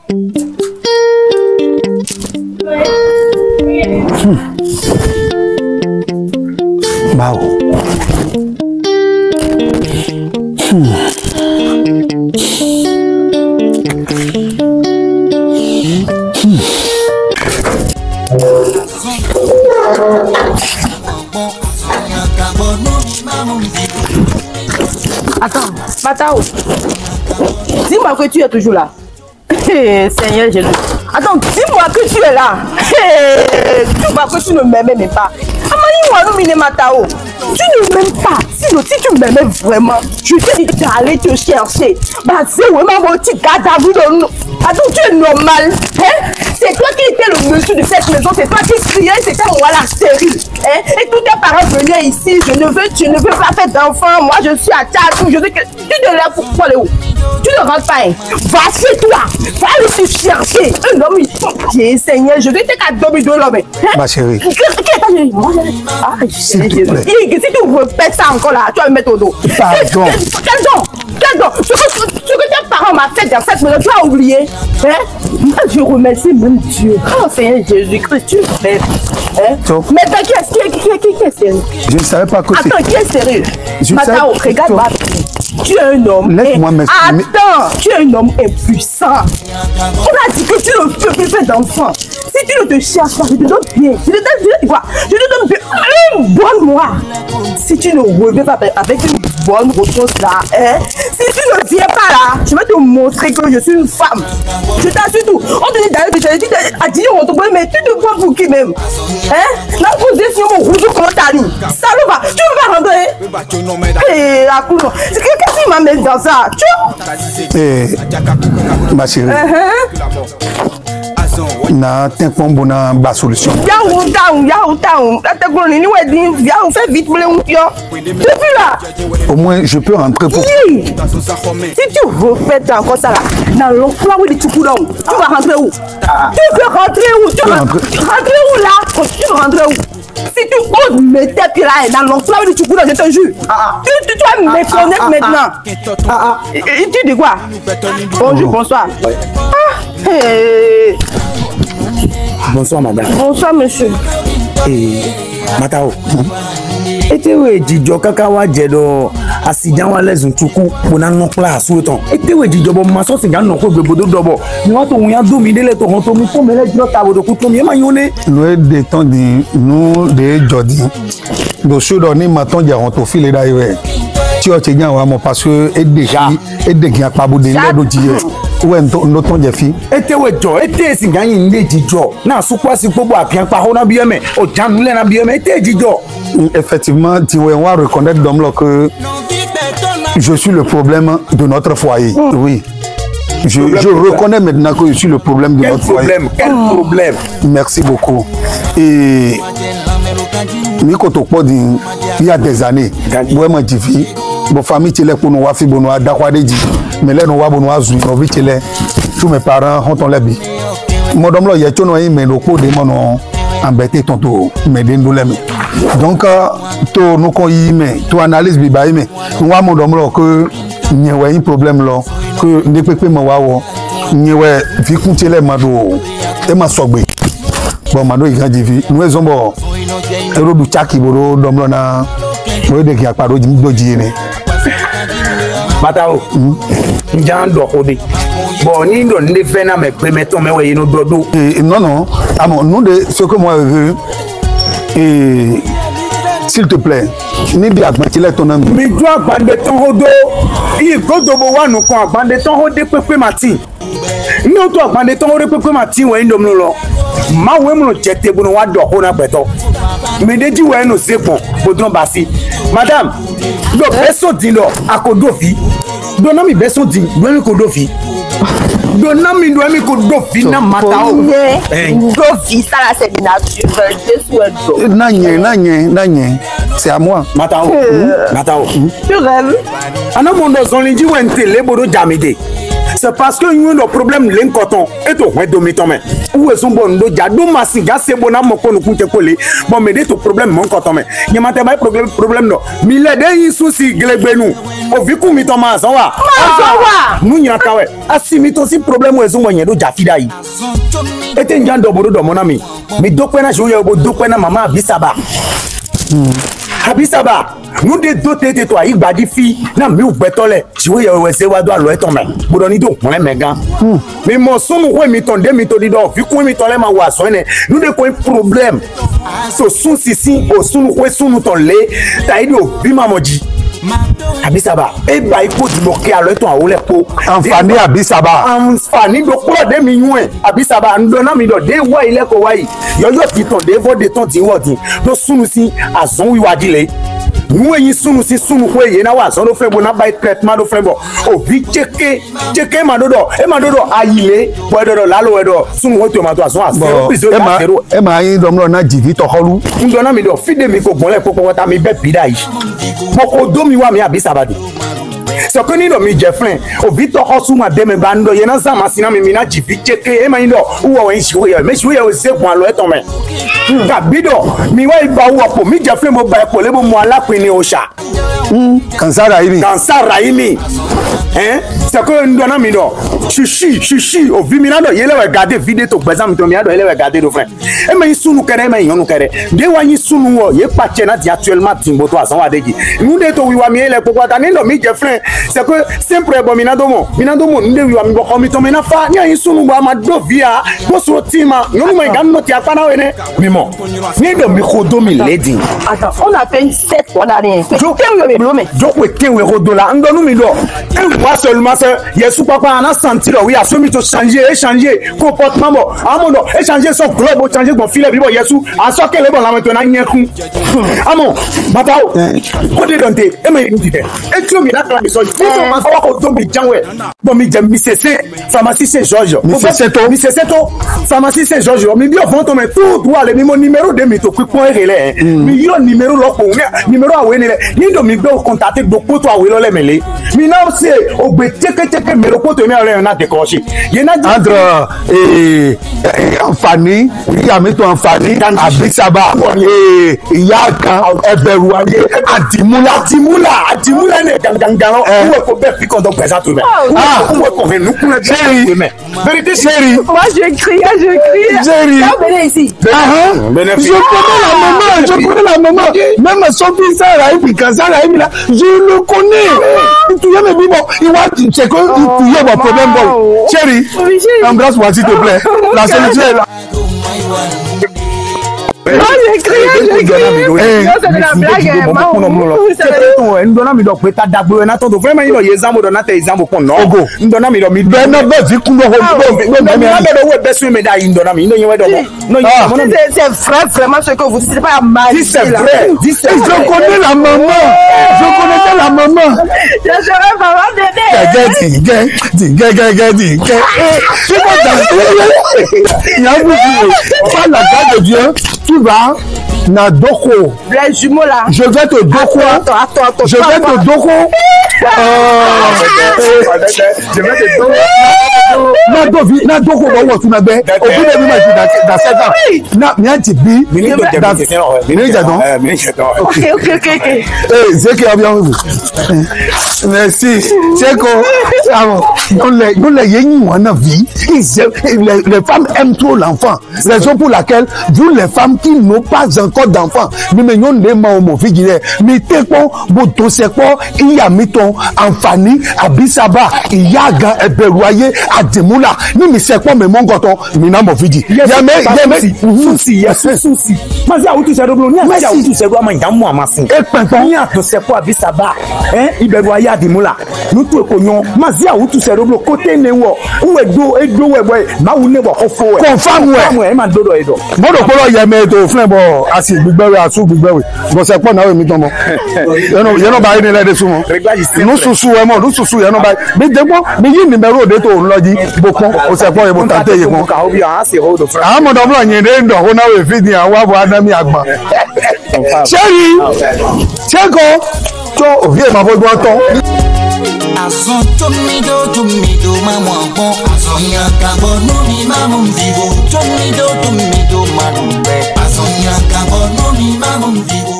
Bao. Attends, Matao. Dis-moi que tu es toujours là. Seigneur Jésus. Attends, dis-moi que tu es là. Tu vois que tu ne m'aimais même pas. Matao. Tu ne m'aimes pas. Sinon, si tu m'aimais vraiment, je t'ai dit d'aller te chercher. Bah, c'est vraiment mon petit gars d'Aboudon. Attends, tu es normal. Hein? C'est toi qui étais le monsieur de cette maison. C'est toi qui criais. C'était moi la stérile. Hein? Et tous tes parents venaient ici. Je ne veux pas faire d'enfant. Moi, je suis à Tchadou. Je veux que tu te lèves pour aller où? Tu ne rentres pas. Hein? Va chez toi. Va aller te chercher. Un homme, Seigneur, je vais te cadeau de l'homme. Ma chérie. Ah, s'il te plaît. Si tu répètes ça encore là, tu vas me mettre au dos. Pardon. Quel don? Ce que tes parents m'ont fait dans cette maison, tu as oublié. Hein? Moi, je remercie mon Dieu. Oh, Seigneur Jésus-Christ, tu m'aimes. Hein? Mais qui est sérieux? Je ne savais pas que c'est... Attends, qui est sérieux? Matao, regarde-moi. Tu es un homme. Laisse-moi m'exprimer. Attends, tu es un homme impuissant. On a dit que tu ne peux plus faire d'enfant. Si tu ne te cherches pas, je te donne bien. Je te donne bien. Une bonne moi. Si tu ne reviens pas avec une bonne réponse là, hein? Si tu ne viens pas là, je vais te montrer que je suis une femme. Je t'assure tout. On te dit d'aller, je te dis à dire on te prend, mais tu te prends pour qui même? Hein? Là, vous dites sur mon rouge, comment t'as dit? Ça va, tu veux pas rentrer? Eh, la cour. Qu'est-ce qui m'amène dans ça? Ma chérie. Na t'inquiète bon na solution. Fais vite depuis là. Au moins je peux rentrer pour. Si tu refais encore ça là, dans l'emploi où tu vas rentrer où? Tu veux rentrer où? Tu veux rentrer où là? Tu veux rentrer où? Si tu oses mettre tes pieds là dans l'emploi où tu je te jure. Tu dois me connaître maintenant. Tu dis quoi? Bonjour, bonsoir. Bonsoir madame. Bonsoir monsieur. Matao. Ete we jijo kaka wa jedo accident wa les ntuku bona no place weton. Ete we jijo bo ma so se ga no ko gbebodo dobo. Ni wa to won ya do mi dele to hon to mi ko mele jiro ta bodo ku to mi e ma yone. Nous de temps di nous de jodi. Do so do ni ma ton ja hon to file da iwe. Ti o te jan wa mo parce que edegi apabo de le do jiye. Ouais, nous ton jefi. Ete we jo, ete singa yin le jijo. Na sukwa si gbogbo apian pa ho na bi eme, o janu le na bi eme, ete jijo. Effectivement, tu vas reconnaître d'homme là que je suis le problème de notre foyer. Oui. Je reconnais maintenant que je suis le problème de notre foyer. Quel problème? Merci beaucoup. Et il y a des années, moi je dis, mon famille est là pour nous voir, pour nous voir, mais là nous voir, pour nous voir, tous mes parents ont les billes. Mon homme là, il y a tout noyé, mais le coup de mon embêté tonton, mais d'indolème. Donc, tu nous connais, tu analyses bien, mais nous voir mon homme là que il y a un problème là, que ne peut pas me voir, il y a vie continuelle mado et ma sobe. Bon, mado il grandit vie. Nous sommes bon. Ero du chaki boro d'homme là, moi de qui a pas de djine. Matao. Njan dokode. Bon, ni don ne fait na me permettons mais ouais no dodo. Non non, ah bon, nous de ce que moi je veux et s'il te plaît, ni bien agbantilé ton ami. Mi do agbande ton hodo. I godo bo wa nu kon agbande ton hode pepe mati. Ni o to agbande ton hode pepe mati we ndom lo. Ma we mu no jete bu no wa do ho na peto. Me deji we no sepon bodron basi. Madame, do beso din lo akodofi. Do na mi beso din, do mi kodofi. Do na mi kodofi na Matao. Dofi, ça là c'est naturel. Nanye, c'est à moi. Matao. Matao. Tu rêves? Ana mondo zonliji wente le bodo jamide. c'est parce que nous avons problème l'incoton et tout ouais domiton mais où est-ce bon do jadu masinga c'est bon à mon nous compte coller bon mais des problème mon coton mais y m'a pas problème non mais les deux soucis glebenu au vu qu'on miton ma zawa nous n'y a pas ouais asimi aussi problème où est-ce bon y do jafida yi et un jan dobodo do mon ami mais do pena jouer au do pena maman Abisaba Abisaba nous de doter de toi il va dire fille na mi ou betole jouer au se wa do alo eton me bodoni do mon mega mais mon son ou mi ton de mi to di do fi ko mi to le ma wa so ne nous de ko problème so sun sisi o sun ko sun ton le ta idi o bi mamoji Abisaba e ba iko di mo ke alo eton awo le po àǹfààní Abisaba àǹfààní do ko de mi yun e Abisaba ndo na mi do de wa ile ko wa yi yo ti ton de vo de ton ti wo din do sunu si azon wi wa dile nous y sunu si sunu ko ye na wa so do frebo na by traitement do frebo o vi cheke madodo e madodo ayile bo dodo lalo edo sunu wo to ma to aso asero e ma yin domlo na jivi to holu ndo na mi do fide mi ko gbonle popo ta mi be bida yi boko do mi wa mi Abisaba do so ko ni do mi je friend o vi to hosu ma de me bando ye na sama sina mi na jivi cheke e ma yin do wo wen shi wo ye me shi wo ye o se kun alo eton me Gabido mi wa iba wo po mi je friend mo ba epo le mo mo alapin ni osha Kansara Raimi c'est que ndona mi do chichi o vi mi na do yele we garder vidéo to gbeza mi to mi ado yele we garder do friend e me sunu kere e me yonu kere de wa yin sunu wo ye pa che na di actuellement timbo to asan wa deji nu de to wi wa mi ele popo ta ni do mi je friend c'est que sempre bo mi na do mo nde wi wa mi bo ko mi to me na fa ni yin sunu bo ma do via bo so tima no mo ga no ti apa na we ne mi mo ni do mi ko do mi lady attends on a fait une 7 on a rien Joko kenwe rodola ndonu mi do en voit seulement ça yesu papa ana senti oui a somi to changer comportement bon amondo changer son globe changer bon filet bi bon yesu a so kele bon la maintenant nyeku amo batao ko de donte e me ni de e tu mi na tra mi so so ma ko to bi janwe bon mi jam mi cc pharmacie Saint-Georges mi cc to pharmacie Saint-Georges mi bi o fon to me tout droit le mi mon numéro de mi to ku point relais mi yo numéro lo ko numéro a we ni ni do mi gbe o contacter do poto awe lo le mele mi na se o gbe teke me lo poto mi are na décrocher ye na entre àǹfààní iya mi to àǹfààní Abisaba iya kan eberu aye adimula ne gangan o ko be fi kon do présent to me o ko he nu kun le vérité chérie moi je crie chérie venez ici je connais la maman même son fils Raimi Kansara Raimi là je le connais tu y a me bon il va c'est que il y a un problème bon chérie embrasse-moi s'il te plaît la solution est là. Non, j'ai crié. C'est de la blague, maman. Ndona mi do pe ta dagbo na to do vraiment ino ye example do na te example pon no ogo ndona mi do mi be na be fi kun do ho na be do we be su me da ndona mi ino yen we do no c'est vrai vraiment ce que vous dites c'est pas mal. Si c'est vrai, je connais la maman. Je connais la maman. Je serai maman bébé. Par la grâce de Dieu, tu vas na doko. Les jumeaux là. Je vais te doko. Attends. Je vais te doko. Je vais te doko. Na doko ba wo tu na be. O bi de mi ma ti da 7 ans. Na mi anti bi. Ok. C'est qui a bien vu. Merci. C'est quoi? Dans les yénis on a vie. Les femmes aiment trop l'enfant. Raison pour laquelle vous les femmes qui n'ont pas encore d'enfants, nous menons les mains au mauvais guillet. Mais t'es quoi? Boto c'est quoi? Il y a miton Anfani, Abisaba, il y a gars Eberoyer, Adimula. Nous mais c'est quoi mais mon goton? Mina mauvais dit. Souci. Mas ya utu sedo blo ni ya utu sedo ama nyamu amasin. E penton ni ato sepo Abisaba. Iberoyer Adimula. Nous tout konyon. Mas ya utu sedo blo côté newo. Ou edo we boy. Ma wu nebo ofo. Confirm we. Ma dodo edo. Modo polo yeme to flen bo asi gbigbewe asu gbigbewe. Bo se po na we mi ton mo. Ye no ba ni le de su mo. No susu we mo, no susu ye no ba. Mi de mo, mi yi numero de to nloji bokon o se po ye bo tante ye mo. Ka obi an se hold of. Ah mo do blo yin de ndo ho na we fidi an wa bo adami agba. Chérie. Chego. To o vie ma bo gbo ton. Azon tomido maman bon. Azon yakabo no mi maman vivo. Tomido malumbe. Azon yakabo no mi maman vivo.